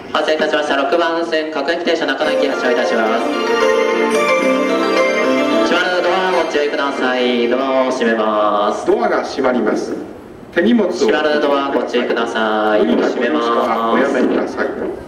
発車いたしました。6番線各駅停車中野駅発車いたします。閉まるドアご注意ください。ドアを閉めます。 ドアが閉まります。手荷物を閉まるドアご注意ください。閉めます。 おやめください。